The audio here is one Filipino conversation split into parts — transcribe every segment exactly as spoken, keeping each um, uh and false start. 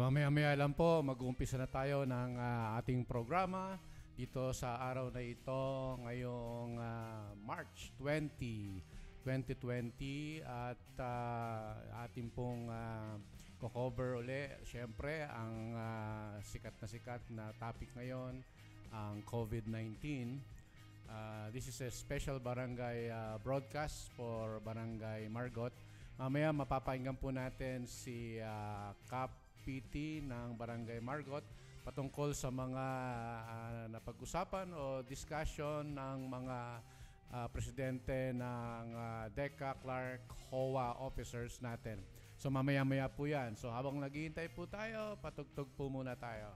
mamaya-maya lang po, mag-uumpisa na tayo ng ah, ating programa dito sa araw na ito ngayong ah, March twentieth, twenty twenty at ah, ating pong ah, ko-cover uli syempre ang ah, sikat na sikat na topic ngayon, ang COVID nineteen. Uh, this is a special barangay uh, broadcast for Barangay Margot. Mamaya mapapakinggan po natin si uh, Kap P T ng Barangay Margot patungkol sa mga uh, napag-usapan o discussion ng mga uh, presidente ng uh, DECA, Clark, H O A officers natin. So mamaya-maya po yan. So habang naghihintay po tayo, patugtog po muna tayo.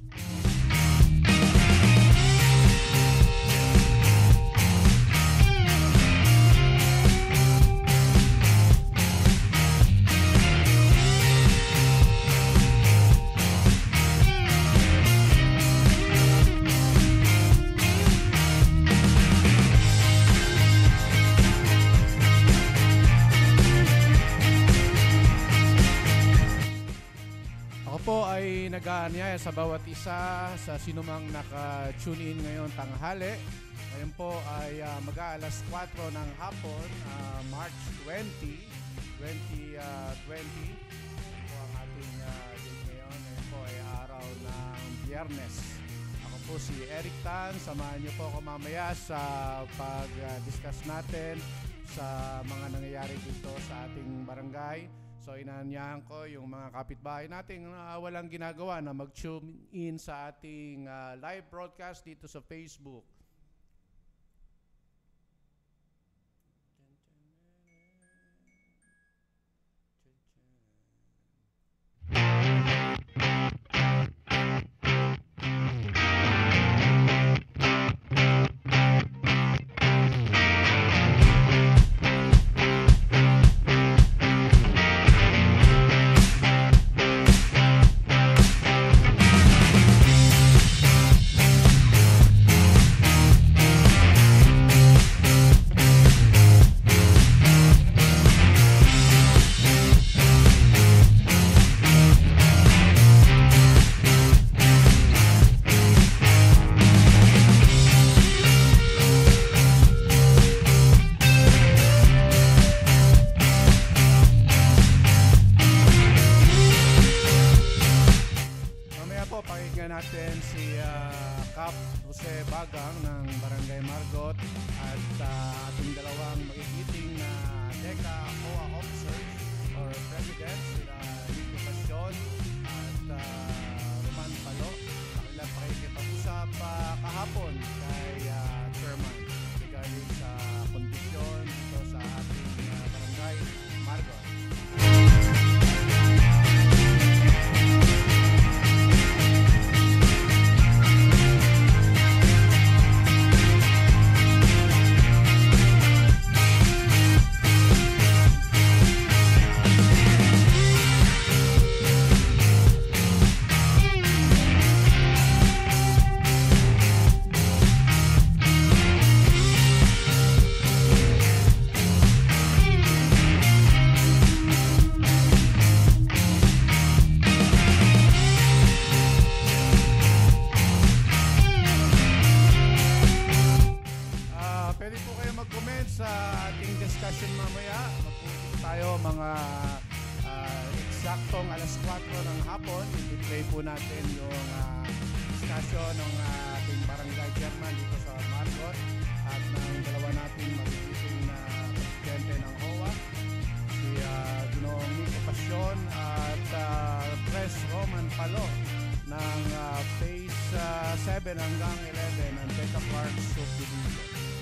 Po ay nag-aanyaya sa bawat isa sa sinumang naka-tune in ngayon tanghali. Ngayon po ay uh, mag-aalas kwatro ng hapon, uh, March twentieth, twenty twenty. Ito po ang ating uh, date ngayon. Ngayon po ay araw ng Biyernes. Ako po si Eric Tan. Samahan niyo po ako mamaya sa pag-discuss natin sa mga nangyayari dito sa ating barangay. So inaanyahan ko yung mga kapitbahay natin na uh, walang ginagawa na mag-tune in sa ating uh, live broadcast dito sa Facebook. Hanggang eleven ang DECA Park Subdivision.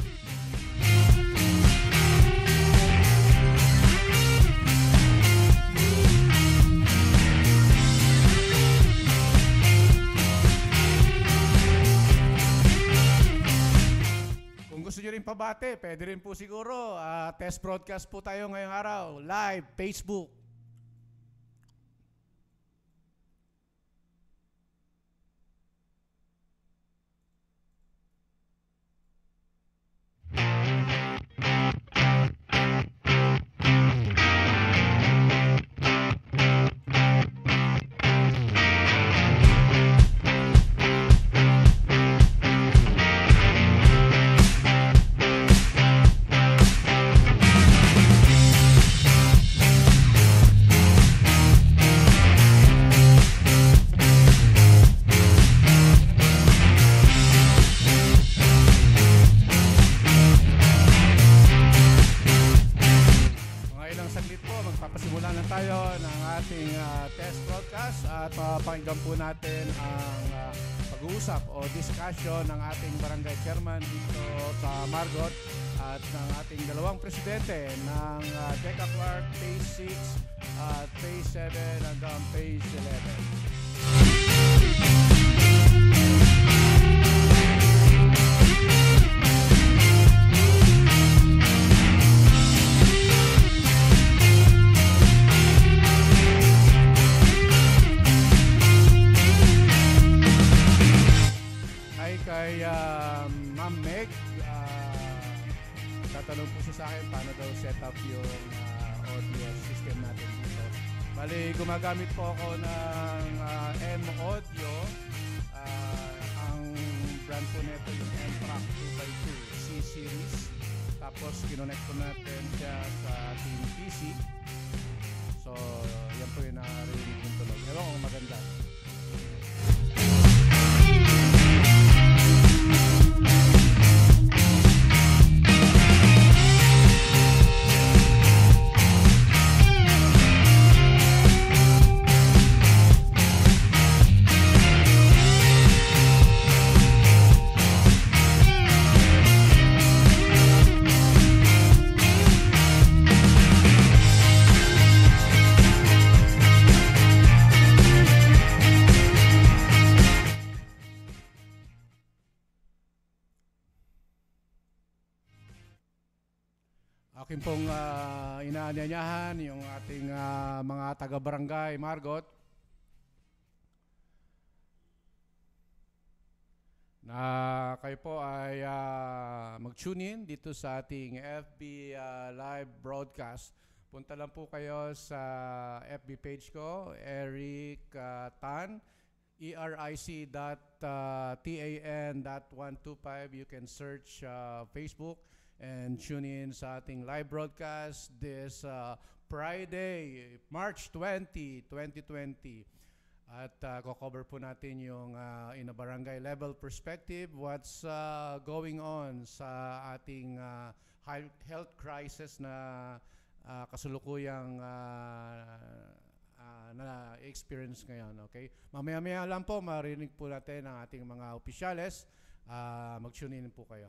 Kung gusto nyo rin pabate, pwede rin po siguro. Uh, test broadcast po tayo ngayong araw. Live, Facebook. uh, test broadcast at uh, pakinggan po natin ang uh, pag-uusap o discussion ng ating barangay chairman dito sa Margot at ng ating dalawang presidente ng uh, Deca Clark Phase six at Phase seven hanggang Phase eleven. Kay uh, Ma'am Meg, uh, tatanong po siya sa akin paano daw set up yung uh, audio system natin dito. Bali, gumagamit po ako ng uh, M-Audio. Uh, ang brand po nito yung M-Track two by two C-Series. Tapos, kinonect po natin siya sa ating P C. So, yan po yung nakarinig yung tunog. Ewan kung maganda. Akin pong uh, inaanyayahan yung ating uh, mga taga-barangay Margot na kayo po ay uh, mag-tune in dito sa ating F B uh, live broadcast. Punta lang po kayo sa F B page ko, Eric uh, Tan, E R I C dot T A N dot one two five. You can search uh, Facebook and tune in sa ating live broadcast this uh, Friday, March twentieth, twenty twenty. At uh, ko-cover po natin yung uh, in a barangay level perspective, what's uh, going on sa ating uh, health crisis na uh, kasulukuyang uh, uh, na-experience ngayon. Okay? Mamaya-maya lang po, marinig po natin ang ating mga opisyales. Uh, mag-tune in po kayo.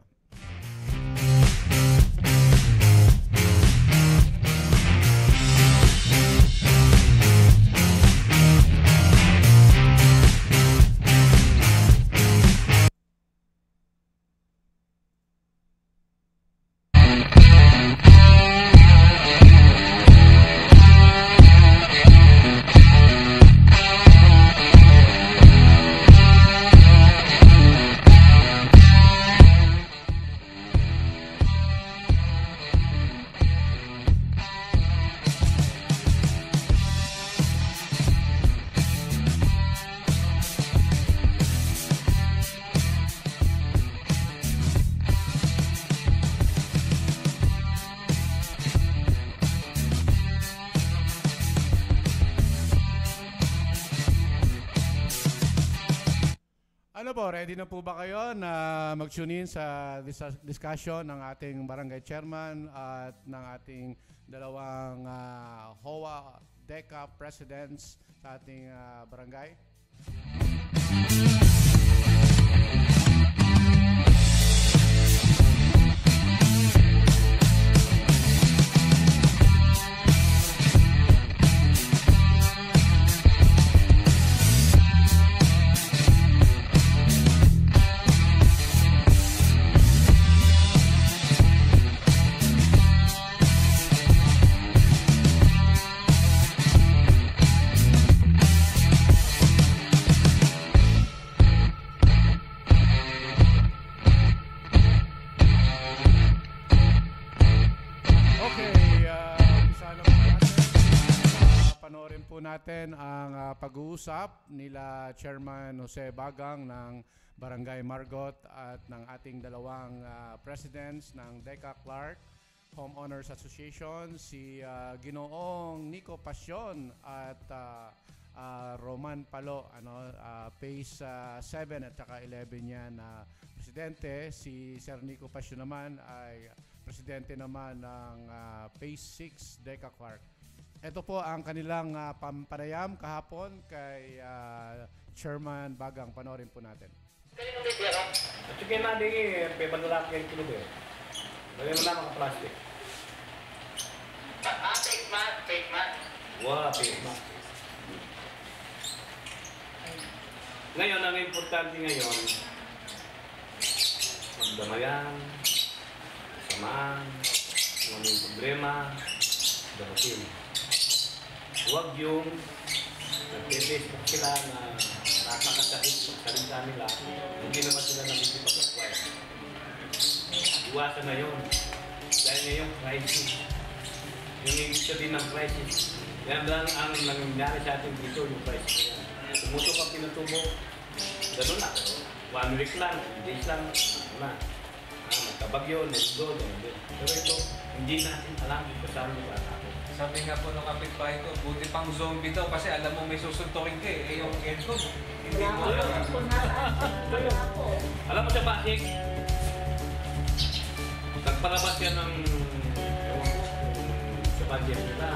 Ano po, ready na po ba kayo na mag-tune in sa dis- discussion ng ating barangay chairman at ng ating dalawang uh, H O A Deca presidents sa ating uh, barangay? Natin ang uh, pag-uusap nila Chairman Jose Bagang ng Barangay Margot at ng ating dalawang uh, presidents ng Deca Clark Homeowners Association, si uh, Ginoong Nico Pasyon at uh, uh, Roman Palo, ano, uh, Phase uh, seven at saka eleven niya na presidente. Si Sir Nico Pasyon naman ay presidente naman ng uh, Phase six Deca Clark. ito po ang kanilang uh, pampanayam kahapon kay uh, Chairman Bagang. Panoorin po natin. At yung kaya natin eh, pepadala kayo kilo eh. Lagay mo na mga plastic. Ah, fake mask, fake mask. Wah, fake mask. Ngayon, ang importante ngayon, magdamayan, samaan, kung ano yung problema, dapatin. Huwag yung nag-Facebook sila na nakakasakit sa salita nila, hindi naman sila nakikipag-apply. Iwasan na yun. Dahil ngayon, crisis. Yung ibig sabihin ng crisis. Yan lang ang nangyari sa atin dito, yung crisis na yan. Tumutok ang pinutubo. Ganun na. One week lang, days lang. Ano na. Ah, magkabagyo, let's go. Pero ito, hindi natin alam kung saan yung natin. Sabi nga po ng kapitbahay ko, buti pang zombie daw kasi alam mo may susuntukin ka eh. Eh yung aircon, hindi mo alam. Alam mo sa Pasig, nagpalabas yan ng sa budget nila.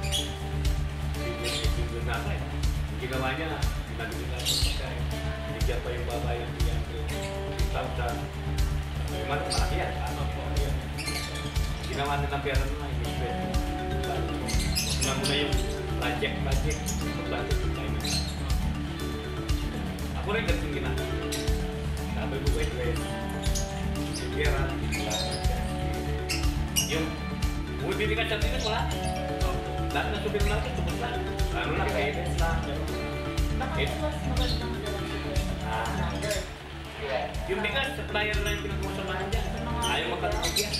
Bibigyan natin. Ginawa niya, ginagin nila ng pagkain. Bigyan pa yung babae ng bigyan ko. Tawag-tawag. Naman, malaki yan. Ano po? Ginawa nila ng pera nila. Huwag na muna yung project, project. Project yung time. Ako rin ganun ginagawa. Sabi ko, wait, wait. Si pera, yung bumibili ka sa tinan, wala. Lahat na subir natin, tubos lang. Ano lang, guidance lang. It, ah, yung bigas, supplier na yung pinag-uusamahan dyan. Ayaw magkatapag yan.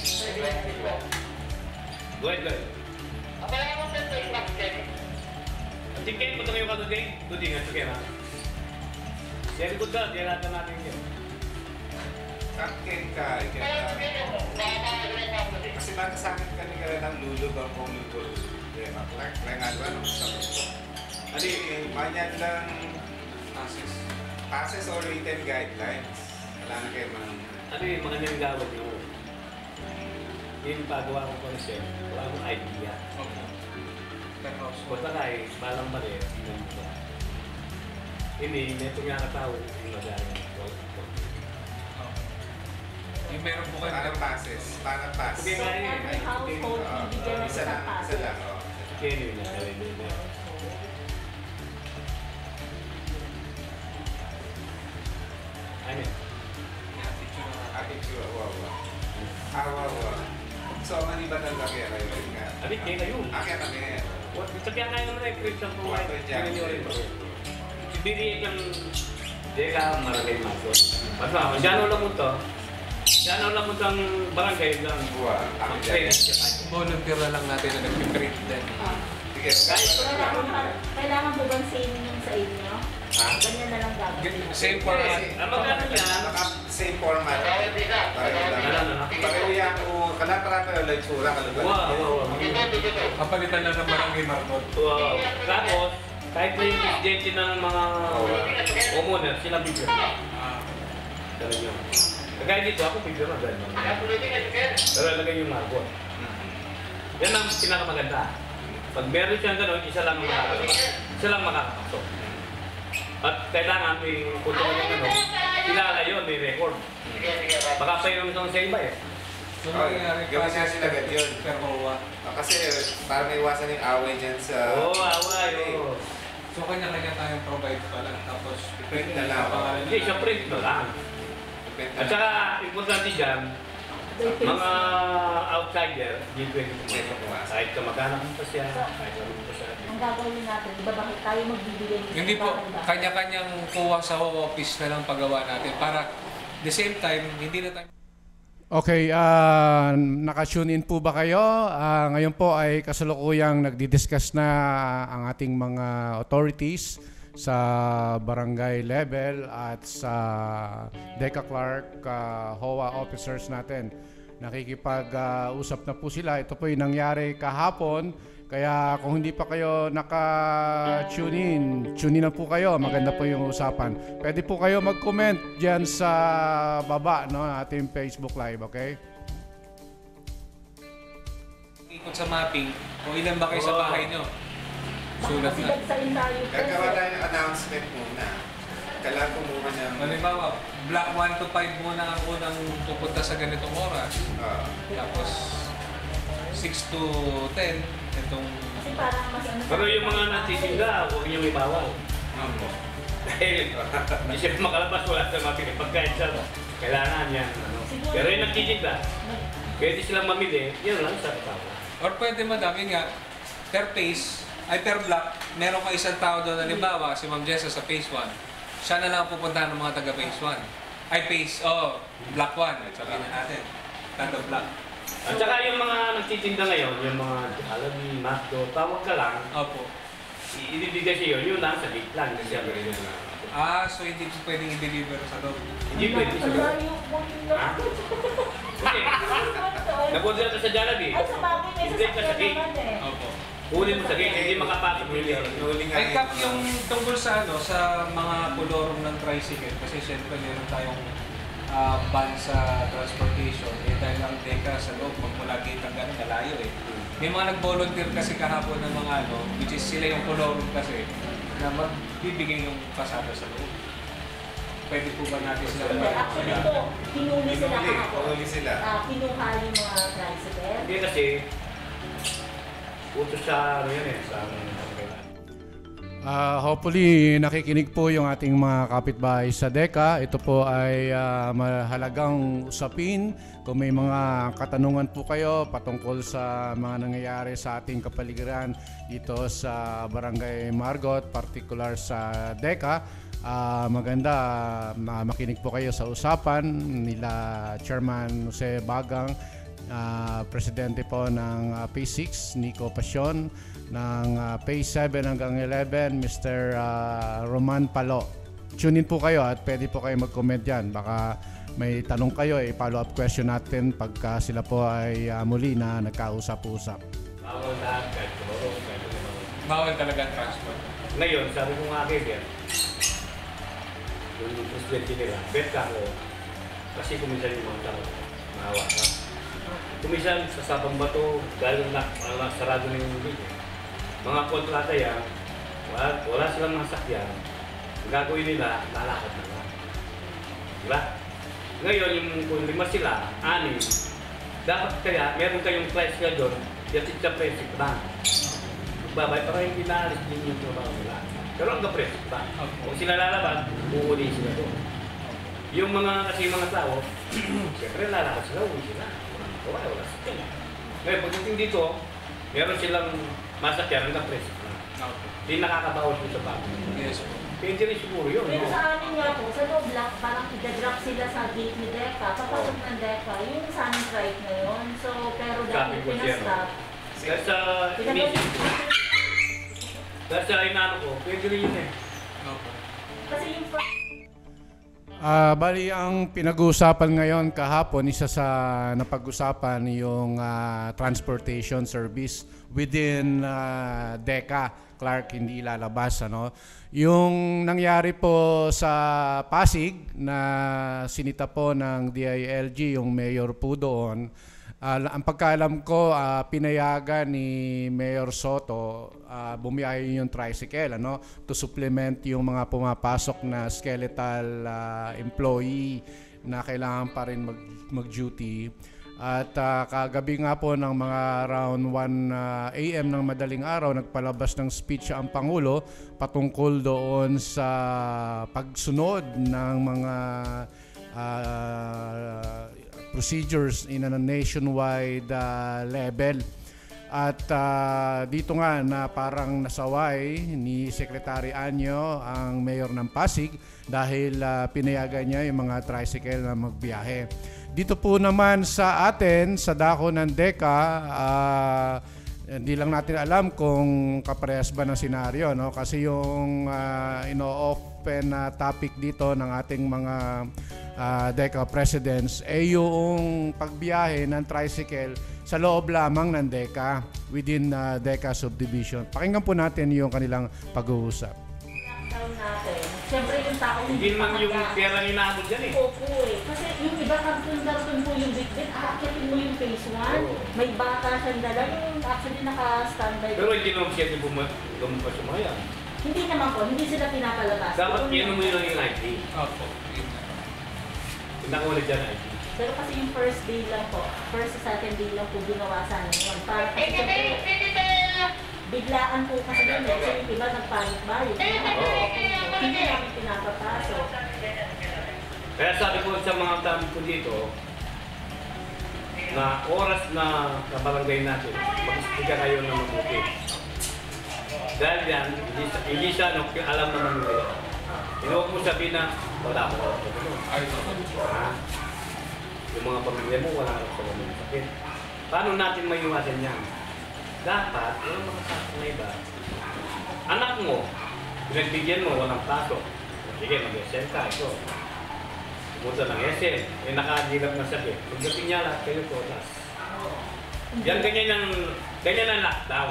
Go ahead, go ahead. Sige, punta kayo ka today. Today nga, sige na. Sige, good ka, diyan natin yun. Akin ka, ikin ka. Kasi nakasakit ka nila ng lulog ang kong lulog. Kaya nga ba, no? Adi, manyan lang passes. Passes or written guidelines. Wala na kayo man. Ano yung mga nanggawan nyo? Yung pagawa ko pa siya, wala akong idea. Basta ka eh, balang mali, hindi mo ba? Hindi, neto nga katao, yung magaling. Yung meron po kayo. Parang passes. Parang pass. Sige nga eh. Every household, bibigyan ng Isa lang, isang isa pass. lang. oh. Kaya yun na, kaya yun na. Ano yun? Attitude, awawa. Awawa. So, mani ba talaga kayo kayo nga? Abit, kaya kayo. Akin kami. What? Sa kaya kaya naman eh, create ang provide. Kaya nyo rin. Ibili yung... Hindi ka maragay maso. Basta, masyano lang mo to. Masyano lang mo itong barangay lang. Buwa. Ang Akin train. dyan. Volunteer na lang natin na nag-create din. Sige. Kailangan, kailangan mo bang same yung sa inyo? Ganyan na lang gagawin. Same format. Ang magkano yan? Naka-same format. Pareho lang. Ano, ano, ano? Pareho yan. Kalap-kalap yung litsura. Wow, wow, wow. Kapalitan lang ng barangay markot. Wow. Tapos, kahit na yung presidente ng mga homeowner, sila bigyan. Talaga yun. Kagaya dito, ako bigyan na dahil. Pero lagay yung margot. Yan ang pinakamaganda. Pag meron siyang gano'n, isa lang makakapasok. Isa lang makakapasok. At kailangan may kulungan yung ano, kilala yun, may record. Baka pa yung isang sa iba eh. So, Oh, nangyayari gawin pa niya sila agad yun. per hour. Ah, kasi para maiwasan yung away dyan sa... Oo, away, oo. So, kanya-kanya tayong provide pala. Tapos, Print na lang. Papangalan Hindi, siya print na lang. Depende At na. saka, importante dyan, mga outsider, hindi pwede pumasok. Kahit kamag-anak mo pa siya, kahit ano mo pa siya. Ang gagawin natin, iba bakit tayo magbibigay ng hindi po, iba? kanya-kanyang kuha sa office na lang paggawa natin para the same time, hindi na tayo... Okay, uh, naka-tune in po ba kayo? Uh, ngayon po ay kasalukuyang nagdi-discuss na ang ating mga authorities sa barangay level at sa Deca Clark uh, H O A officers natin. Nakikipag-usap na po sila. Ito po yung nangyari kahapon. Kaya kung hindi pa kayo naka-tune in, tune in na po kayo. Maganda po yung usapan. Pwede po kayo mag-comment dyan sa baba, no, ating Facebook Live, okay? tungkol sa mapping, kung ilan ba kayo sa Oo. bahay nyo. Baka Sulat kasi na. dagsain tayo. Gagawa tayo ng announcement muna. Kailangan kumuha ng... Halimbawa, block one to five muna ang unang pupunta sa ganitong oras. Ah, Tapos six to ten, itong... Kasi parang mas ano. Pero yung mga natitinda, huwag niyong ibawal. Dahil hindi siya makalabas, wala sa mapili. Pagkain siya, kailangan yan. Ano. Pero yung nagtitinda, pwede silang mamili, yun lang sa kasama. Or pwede madam, yun nga, per phase, ay per block, meron ka isang tao doon, halimbawa, si Ma'am Jessa sa phase one, siya na lang ang pupuntahan ng mga taga phase one. Ay phase, oh, block one, sabihin na natin, taga block. At saka yung mga nagtitinda ngayon, yung mga Jollibee, McDo, tawag ka lang, Opo. i- ibibigay siya yun, yun lang sa gate lang. Kasi ang ganyan na. Ah, so hindi po pwedeng i-deliver sa loob. Hindi pwede sa loob. Malayo mo Ha? Kasi, napunta ka sa Jollibee, Ay, sa bagay may hindi ka sa sasakyan gate. naman eh. Opo. Kunin mo sa gate, hindi makapasok hindi. Nuli nga Ay, yun. Kap, yung tungkol sa ano, sa mga kolorong ng tricycle, kasi siyempre meron tayong ah, ban sa transportation, eh dahil ang deka sa loob, magmula gate ang gano'n, malayo eh. May mga nag-volunteer kasi kahapon ng mga ano, which is sila yung kolorong kasi, na magbibigay yung pasada sa loob. Pwede po ba natin sila? Hindi, actually ito, pinuli sila Pinuli, kahapon. pinuli sila. Ah, kinuha yung mga tricycle. Hindi kasi, utos sa ano yan eh, sa Ah, hopefully nakikinig po yung ating mga kapitbahay sa DECA. Ito po ay ah, mahalagang usapin. Kung may mga katanungan po kayo patungkol sa mga nangyayari sa ating kapaligiran dito sa Barangay Margot, particular sa DECA, ah, maganda ah, makinig po kayo sa usapan nila Chairman Jose Bagang, ah, Presidente po ng ah, P six, Nico Pasyon, ng uh, Phase seven hanggang eleven, Mister uh, Roman Palo. Tune in po kayo at pwede po kayo mag-comment dyan. Baka may tanong kayo, eh, follow-up question natin pagka sila po ay uh, muli na nagkausap-usap. bawal lahat, kahit kumaro, kahit kumaro. Bawal talaga ang transport. Ngayon, sabi ko nga kay Ben, yung presidente nila, bet ka ako, kasi kuminsan yung mga tao, maawa ka. Kuminsan sa Sabang Bato, dahil na, na sarado na yung bigay. Mga kontrata yan, wala, wala silang mga sakyan, ang gagawin nila, lalakad na lang. Diba? Ngayon, yung kung lima sila, anim, dapat kaya, meron kayong price nga doon, yatid sa price ba? Magbabay, para hindi naalis din yung trabaho nila. Pero ang ka-price ba? Kung sila lalaban, uunin sila doon. Yung mga kasi mga tao, siyempre lalakad sila, uwi sila. Wala, wala sakyan. Ngayon, pagdating dito, meron silang masakyan hanggang preso na. Hindi nakakabawas mo sa bago. Yes po. Pwede rin siguro yun. Pero No? sa amin nga po, sa loob lang, parang i-drop sila sa gate ni DECA, papasok ng DECA, yung sa amin strike na yun. So, pero dahil Sabi ko siya, no? pinastop, Dahil sa inisip, dahil sa inano ko, pwede rin yun eh. Opo. kasi yung first Ah, bali ang pinag-uusapan ngayon kahapon, isa sa napag-usapan yung ah, transportation service within ah, DECA. Clark, hindi ilalabas, ano. Yung nangyari po sa Pasig na sinita po ng D I L G, yung mayor po doon, ah, ang pagkaalam ko, ah, pinayagan ni Mayor Soto ah, bumiyahe yung tricycle, ano, to supplement yung mga pumapasok na skeletal ah, employee na kailangan pa rin mag, mag-duty. At ah, kagabi nga po ng mga around one ah, A M ng madaling araw, nagpalabas ng speech ang Pangulo patungkol doon sa pagsunod ng mga ah, procedures in a nationwide ah, level. At ah, dito nga na parang nasaway ni Secretary Anyo ang mayor ng Pasig dahil ah, pinayagan niya yung mga tricycle na magbiyahe. Dito po naman sa atin, sa dako ng DECA, ah, hindi lang natin alam kung kaparehas ba ng senaryo, no? Kasi yung uh, ino-open na topic dito ng ating mga uh, DECA presidents ay yung pagbiyahe ng tricycle sa loob lamang ng DECA within uh, DECA subdivision. Pakinggan po natin yung kanilang pag-uusap. lockdown natin, siyempre yung tao Hindi naman yung makaka- pera ninabot dyan eh. Opo eh. Kasi yung iba karton-karton po yung bitbit, aakitin mo yung phase one. Oo. May bata siyang dala, yung actually naka-standby. Pero hindi naman siya di lumabas yung mga yan. Hindi naman po, hindi sila pinapalabas. Dapat Yung- yun mo yun yung I T. Opo. Yun na. Pinakulit dyan I T. Pero kasi yung first day lang po, first sa second day lang po ginawa sa amin yun. Para kasi siyempre, biglaan po kasi yun. eh. Kasi yung iba nagpanik ba yun. Oo. Hindi namin pinapapasok. Kaya sabi ko sa mga tao ko dito, na oras na kabarangay natin, mag-istiga kayo ng mabuti. Dahil yan, hindi, hindi siya no, alam naman nila yan. Huwag mo sabihin na wala ko. Ay, opo. Ha? Yung mga pamilya mo, wala ka sa mga sakit. Paano natin maiwasan yan? Dapat, yung mga sakit na iba, anak mo, pinagbigyan mo, walang pasok. Sige, mag-S M ka, ito. Pumunta ng S M, eh nakagilap na sakit. Pagdating niya lahat kayo po, last. Yan, ganyan ang, ganyan ang lockdown.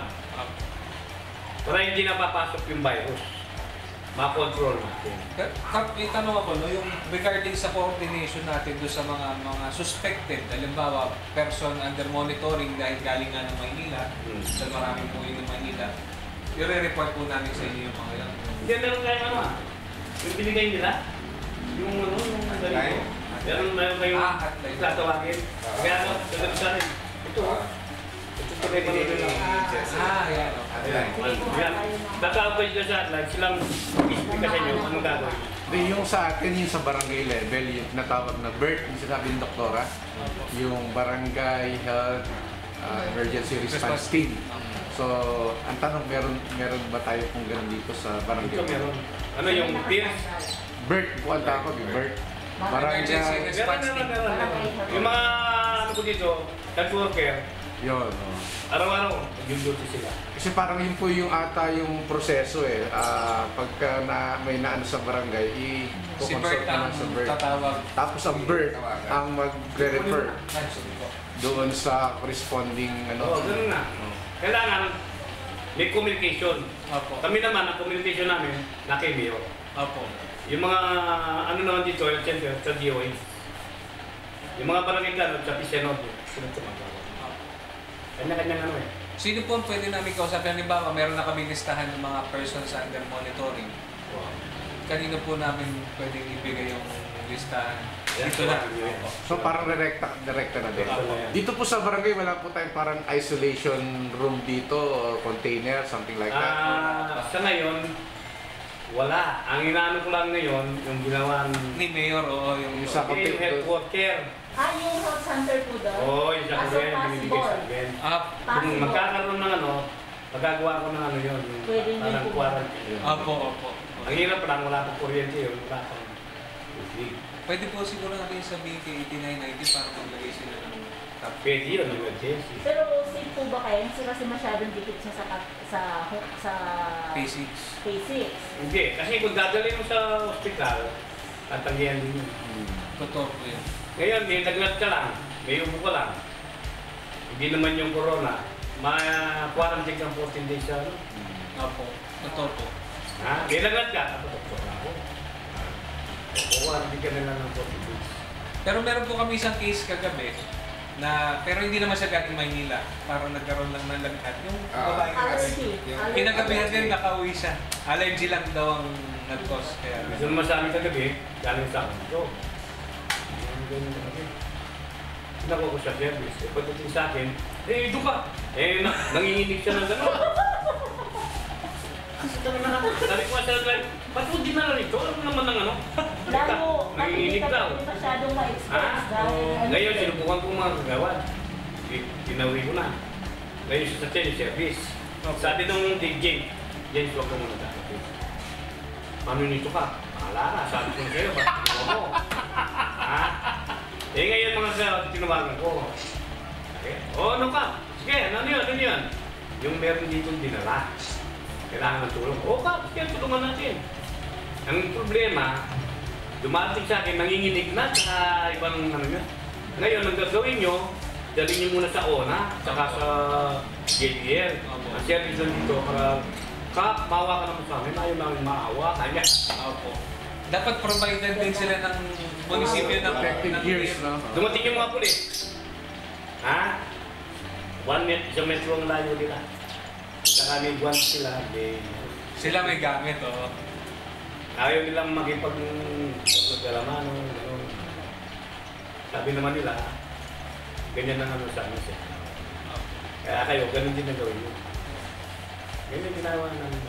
Para hindi napapasok yung virus. Ma-control natin. Kap, may tanong ako, no, yung regarding sa coordination natin doon sa mga mga suspected, halimbawa, person under monitoring dahil galing nga ng Maynila, Hmm. sa maraming puwi ng Maynila, i-report po namin sa inyo yung mga yan. Hindi, meron kayo ano ah. Yung binigay nila, yung ano, yung Hotline? meron, meron kayong Ah, hotline. tatawagin. Kaya ano, sagot sa akin, ito ah. Ito pa kayo panood lang. Ah, yan. Hotline. Yan, tatawag kayo sa hotline, silang explica sa inyo anong gagawin. Hindi, yung sa atin, yung sa barangay level, yung natawag na B E R T, yung sinasabi ng doktora, yung Barangay Health uh, Emergency Response Team. So, ang tanong, meron meron ba tayo kung gano'n dito sa barangay? Ito meron. Ano yung peers? B E R T po ang tawag, B E R T. Emergency Barangay, Meron, meron, meron. meron. Yung mga ano ko dito, health worker, yun. oh. araw-araw, yung duty sila. Kasi parang yun po yung ata yung proseso eh. Ah, pagka na, may naano sa barangay, Si i-consult Bert na ang lang sa B E R T. tatawag. Tapos ang B E R T ang magre-refer doon sa corresponding ano. Oo, ganun na. Kailangan may communication. Opo. Kami naman, ang communication namin, na kay Mayor. Opo. Yung mga ano naman dito, health center, sa D O A. Yung mga barangay ka, sa P C N O, sila tumagawa. Kanya-kanya ano eh. Sino po ang pwede namin kausapin? Halimbawa, meron na kami listahan ng mga persons under monitoring. Kanino po namin pwedeng ibigay yung listahan? Yan, Dito na. yan. Opo. So parang direkta, direkta na din. Direkta na yan. Dito po sa barangay, wala po tayong parang isolation room dito or container, something like that. Ah, sa ngayon, wala. Ang inaano ko lang ngayon, yung ginawa Ni Mayor o yung... Yung sa- yung health worker. Ah, yung health center po doon? Oo, yung sa Ah, so kuya, yung binibigay sa possible. akin. Ah, Kung Possible. magkakaroon ng ano, magagawa ko ng ano yun, yung Pwede yun parang po. quarantine yun. opo, opo. Ang hirap lang, wala pang kuryente yun, wala pang tubig. Pwede po siguro natin sabihin kay eighty-nine ninety para maglagay sila ng top. Pwede yun, emergency. Pero safe po ba kayo? Kasi kasi masyadong dikit siya sa sa sa P six. basic. Hindi, kasi kung dadalhin mo sa ospital, tatanggihan din yun. Totoo po yun. Ngayon, may naglat ka lang, may upo ka lang. Hindi naman yung corona, ma-quarantine kang fourteen days sa ano. Opo. Totoo po. Ha? May naglat ka, tapos doktor na ako. Quarantine ka na lang ng fourteen days. Pero meron po kami isang case kagabi na, pero hindi naman siya galing Maynila. Parang nagkaroon lang ng lagnat. Yung Ah. babae kasi. Allergy. Allergy. Kinagabihan din nakauwi siya. Allergy lang daw ang nag-cause. Kaya Gusto naman sa amin kagabi, galing sa akin. So, ganun na kami. Nakuha ko sa service. Eh, pagdating sa akin, eh, doon ka. Eh, na, nanginginig siya ng gano'n. Kasi kami na ako. Sabi ko sa line, ba't mo di na rito? Ano naman ng ano? Lalo, pag hindi Nanginginig ka daw. pwede masyadong ma-expose Ha? dahil ano Ngayon, eh. sinubukan ko mga kagawan. Ti- Tinawi ko na. Ngayon siya sa teleservice. Sabi nung D J, James, huwag ka muna dapat. Paano nito ka? Bahala ka. Sabi ko na sa'yo, ba't tinawa mo? Ha? Eh ngayon mga sa tinawagan ko. Okay. O ano ka? Sige, ano yun? Ano yun? Yung meron dito dinala. Kailangan ng tulong. O ka, sige, tulungan natin. Ang problema, dumating sa akin, nanginginig na sa ibang ano yun. Ngayon, ang gagawin nyo, dalhin nyo muna sa O N A, saka sa J D L. Ang service lang dito para Kap, maawa ka naman sa amin. Ayaw namin maawa. Kanya. Opo. Dapat provided din sila ng munisipyo ng Effective ng- years, no? Dumating yung mga pulis. Ha? One met, isang metro ang layo nila. Saka may buwan sila. May... Sila may gamit, oh. Ayaw nilang makipag-galamano. Gano'n. Sabi naman nila, ganyan ang ano sa amin siya. Kaya kayo, ganun din ang gawin nyo. Ganyan ginawa namin.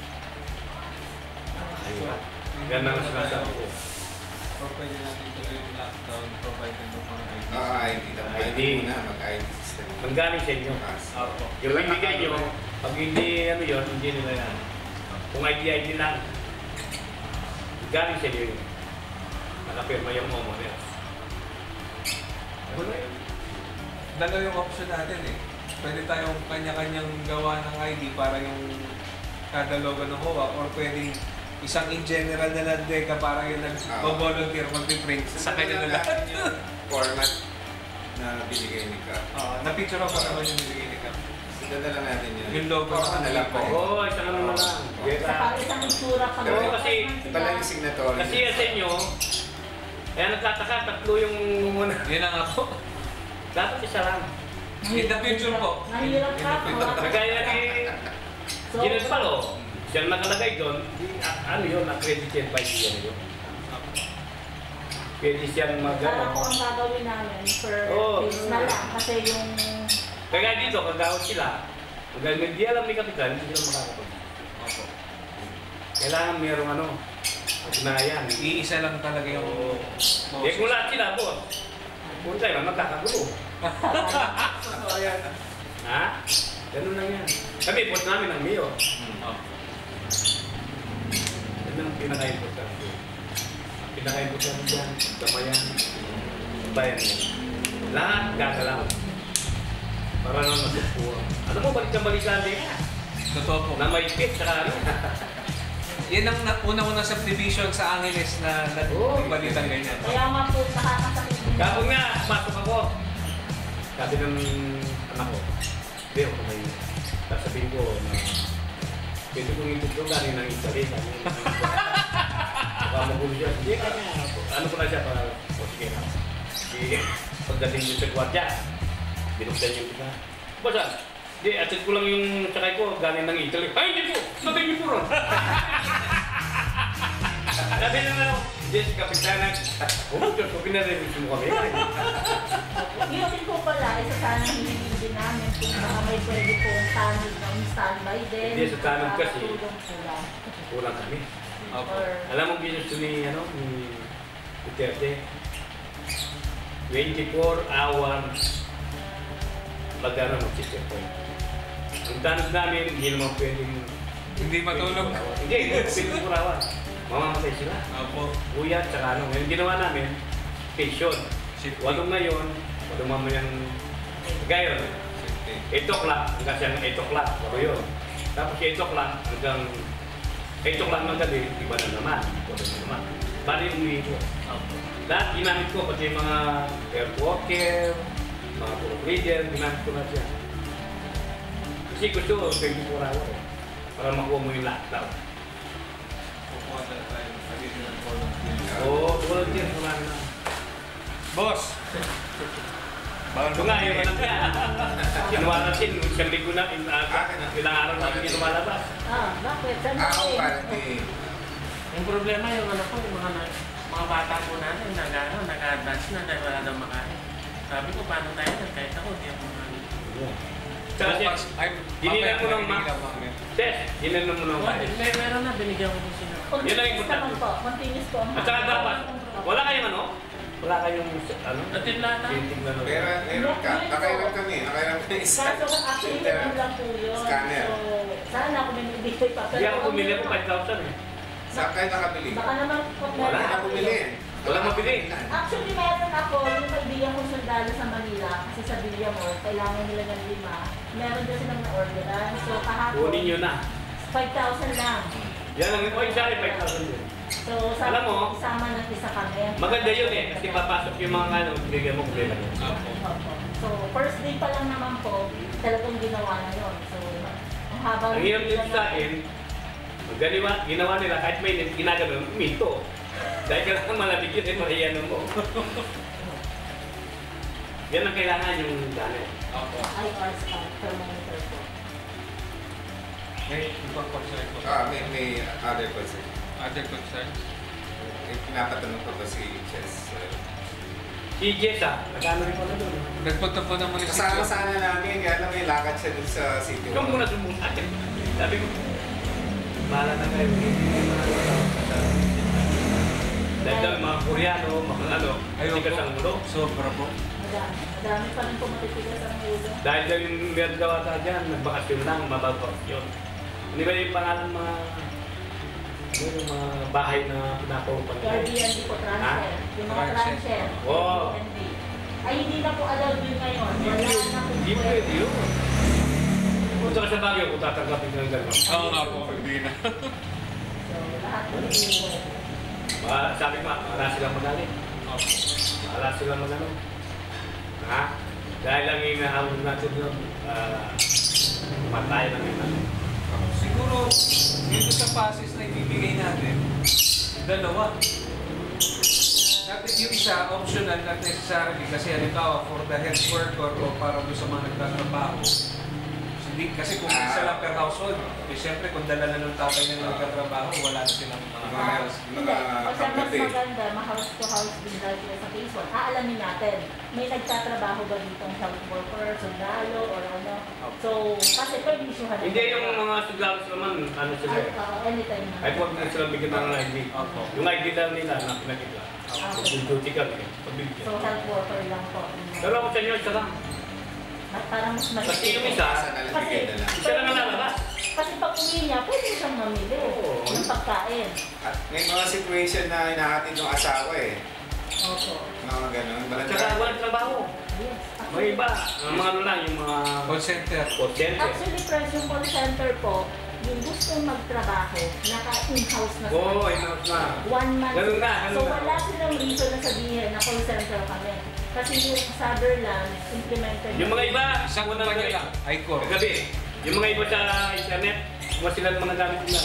Ayun. Yan ang sinasabi ko. So, pwede natin tuloy yung lockdown provided ng mga I D. Ah, I D na. I D. na, mag-I D system. Manggaling sa inyo. Opo. Yung ibigay nyo, pag hindi ano yun, hindi nila yan. Kung I D I D lang, galing sa inyo yun. Nakapirma yung homeowner. Ano na yun? Dalawa yung option natin eh. Pwede tayong kanya-kanyang gawa ng I D para yung kada logo ng H O A or pwedeng isang in general na landeka para yung nag-volunteer mag-print sa kanya na lahat. yung format na binigay ni Cap. Uh, na-picture ako naman yung nilagay ni Cap. So, dala lang natin yun. Yung logo Format na lang po. Oo, oh, isang ano na lang. Sa pang isang itsura pa. Oo, kasi- Ito lang yung signatory. Kasi yan sa inyo, kaya nagtataka, tatlo yung muna. Yun na nga po. Dapat isa lang. In the future po. Nahirap ka. Kagaya ni So, Ginel Palo, siya nakalagay doon, di- a- ano yun, accredited by siya yun. Pwede siyang mag Parang po ang gagawin namin per Oo. page na lang. Kasi yung Kaya dito, kagawad sila, hanggang hindi alam ni Kapitan, hindi sila makakapag. Opo. Kailangan mayroong ano, pagnayan. Iisa lang talaga yung Eh kung lahat sila, boss, kung tayo, magkakagulo. Ha? Ganun lang yan. Kami, boss namin ang mayor. Yan ang pinaka-importante. Ang pinaka-importante dyan, gamayan, bayan mo. Lahat gagalaw. Para naman masupuha. Ano mo, balik na balik lang din ka. Totoo po. Na may pit, saka ano. Yan ang na- unang-unang subdivision sa Angeles na Oo. nagbalitan ganyan. kaya nga po nakakasakit din. Kapag nga, pasok ako. Sabi ng anak ko, Beo, kung may sasabihin ko na pwede kong itutulog galing ng Italy. Sabi ng baka magulo siya. Hindi ka niya. Ano ko na siya para, o sige na. Sige, pagdating yung sa gwardiya, binuksan yung kita. Basta, di, atid ko lang yung sakay ko galing ng Italy. Ay, hindi po! Sabi niyo po ron. Sabi na lang, yes, kapitanan. Oh, Diyos ko, pinareview mo kami. Yun din po pala, isa sana hindi din namin kung baka may pwede pong tanod ng standby din. Hindi, sa tanod kasi. Tulong sila. Kulang kami. Opo. Or, Alam mo, ginusto ni, ano, ni Duterte, twenty-four hours mag-ano, mag-checkpoint. Ang tanod namin, hindi naman pwedeng Hindi matulog. Hindi, hindi twenty-four hours. Mamamatay sila. Opo. Kuya, tsaka ano. Ngayon ginawa namin, pension. Shift. Walong ngayon, walong mamayang gayon. eight o'clock hanggang siyang eight o'clock. Ako yun. Tapos eight o'clock hanggang eight o'clock ng gabi, iba na naman. Iba na naman. Bali yung uwi ko. Lahat ginamit ko, pati yung mga air worker, mga puro leader, ginamit ko na siya. Kasi gusto ko, twenty-four hours. Para makuha mo yung lockdown. Kukuha na tayo ng additional volunteer. Oo, volunteer, marami na. Boss! Ito nga, yung anak niya. Kinuha natin, isang linggo na, in, uh, ilang araw natin yung lumalabas. ah, bakit? Saan Ah, natin? apparently. Yung problema yung ano po, yung mga, na- mga bata po natin, nag, ano, nag-advance na dahil wala daw makain. Sabi ko, paano tayo? Kahit ako, di ako makain. Tsaka siya, dinilan mo ng ma... Tes, dinilan mo ng ma... May meron na, binigyan ko po sila. Yun ang Continuous importante. naman po. Continuous po. ang- At saka dapat, wala kayong ano? Wala kayong, ano? Natinlata? Titignan mo. Pero, meron ka. Nakairam kami. Nakairam kami isa. Kaso actually, ganun lang po yun. Scanner. So, sana ako may nagbigay pa. Hindi ako bumili ko five thousand eh. Saan kayo nakabili? Baka naman po Wala Wala na bumili. Wala mabili. Actually, meron ako, yung kaibigan kong sundalo sa Manila, kasi sa Villamor, kailangan nila ng lima. Meron din silang na-orderan. So, kahapon, Kunin nyo na. five thousand lang. Yan ang, o isa ay five thousand yun. So, sabi Alam mo, ko, isama ng isa kami. Maganda yun eh, kasi papasok yung mga ano, bigyan mo problema yun. Opo. So, first day pa lang naman po, talagang ginawa na yun. So, ang haba Ang hirap nito sa akin, ang ginawa, ginawa nila kahit may ginagano, minto. Dahil kailangan malamig yun, eh, mahiyan mo. Yan ang kailangan yung gamit. Opo. I R scan thermometer po. May ibang concern po. Ah, may, may other concern. Other concerns? Eh, pinapatanong ko ba si Chess? Si Jessa, nag-ano rin pala doon. Nagpunta po ng Kasama munisipyo. sana namin, kaya lang may lakad siya dun sa city. Ikaw muna sumunod. Sabi ko, bahala na kayo. Dahil daw yung mga Koreano, mga ano, Ayun tigas po. ang ulo. Sobra po. Madami. Madami pa rin po matitigas ang ulo. Dahil daw yung meron daw ata dyan, nagbakasyon lang, mababakasyon. Hindi ba yung pangalan ng mga ano yung mga bahay na pinapaupang Airbnb po, transfer. Yung mga Transfer. transfer. Oo. Airbnb. Ay, hindi na po allowed yun ngayon. Wala na po. Hindi pwede yun. Punta ka sa Baguio kung tatanggapin ka ng gano'n. Oo nga po, hindi na. So, lahat po hindi po. Ah, sabi ko, wala silang magaling. Wala silang magaling. Ha? Dahil lang yung inahamon natin yun, ah, matay lang yun natin. Siguro, dito sa passes na ibibigay natin, dalawa. Natin yung isa, optional, not necessarily, kasi halimbawa, for the health worker o para doon sa mga nagtatrabaho. Hindi, kasi kung isa lang per household, eh, siyempre kung dala na ng tatay na nagtatrabaho, wala na silang mga Mga- meals. Hindi. Kasi ang mas kapatid. maganda, ma-house to house din dahil sila sa case one. Aalamin natin, may nagtatrabaho ba dito ang health worker, sundalo, or ano. So, kasi pwede isyuhan. Hindi yung mga suglaros naman, ano sila eh. Uh, anytime na. Ay huwag na sila bigyan ng I D. Opo. Yung I D lang nila na pinakita. Kung duty ka, eh, pabigyan. So, health worker lang po. Pero ako sa inyo, isa lang. Ma- Parang mas maliit. Kasi yung isa, Isa na lang, Kasi, bigyan na lang. isa lang ang lalabas. kasi pag uwi niya, pwede siyang mamili Oo. ng pagkain. At may mga situation na hinahatid ng asawa eh. Opo. Mga ganun. At saka walang trabaho. Yes. May iba. Ang mga ano lang, yung mga Call center. call center. Actually, friends, yung call center po, yung gustong magtrabaho, naka-in-house na Oo, sila. in-house na. One month. Ganun na, ganun so, na. wala silang reason na sabihin na call center kami. Kasi yung Sutherland, implemented. Yung mga iba, Isang unang kumpanya lang, I-Core. kagabi, yung mga iba sa internet, kung sila mga gamit nila.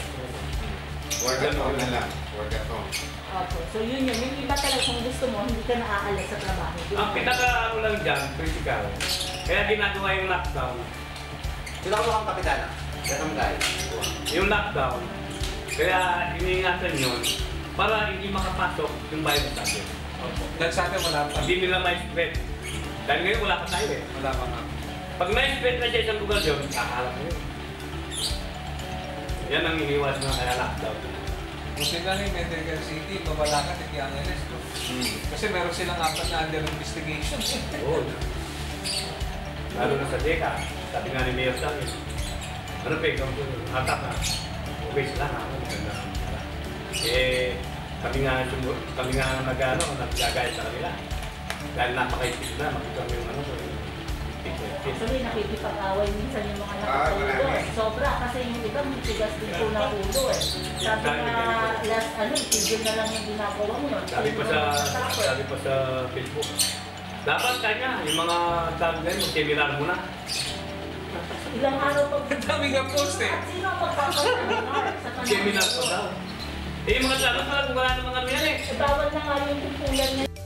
Work at home na lang. Work at home. Opo. So, yun yun. Yung iba talaga kung gusto mo, hindi ka naaalis sa trabaho. Yun. Ang pinaka ano lang dyan, critical. Kaya ginagawa yung lockdown. Sila ko ang kapitana. Ganun guys. Yung lockdown. Kaya iniingatan yun para hindi makapasok yung virus natin. Dahil sa atin wala pa. Hindi nila ma-spread. Dahil ngayon wala pa tayo eh. Wala pa nga. Pag na-spread na siya isang lugar yun, kakalat na yun. Yan ang iniwas na kaya lockdown. Buti lang yung Medical City, mawala ka ng Angeles. No? Kasi meron silang apat na under investigation. Oo. Lalo na sa D E C A, sabi nga ni Mayor sa amin, ano pa ikaw po, hatak na. Okay sila nga, ano, maganda. Eh, kami nga, sumu- kami nga nag-ano, nag-gagaya sa kanila. Dahil napaka-isip na, makita mo yung ano, yung TikTok. Actually, nakikipag-away minsan yung mga Ah, nakatulog. marami. Sobra, kasi yung iba may tigas din po na ulo eh. Sabi nga, last ano, tigil na lang yung ginagawa mo. no? Sabi pa sa, Tapos, sabi pa sa Facebook, dapat kanya, yung mga tag na yun, seminar mo na. ilang araw pa Ang dami nga post eh. At sino ang magpapaseminar sa kanila? Seminar pa daw. Eh, yung mga tanong pala, kung wala namang ano yan eh. Eh, bawal na nga yung tumpulan niya.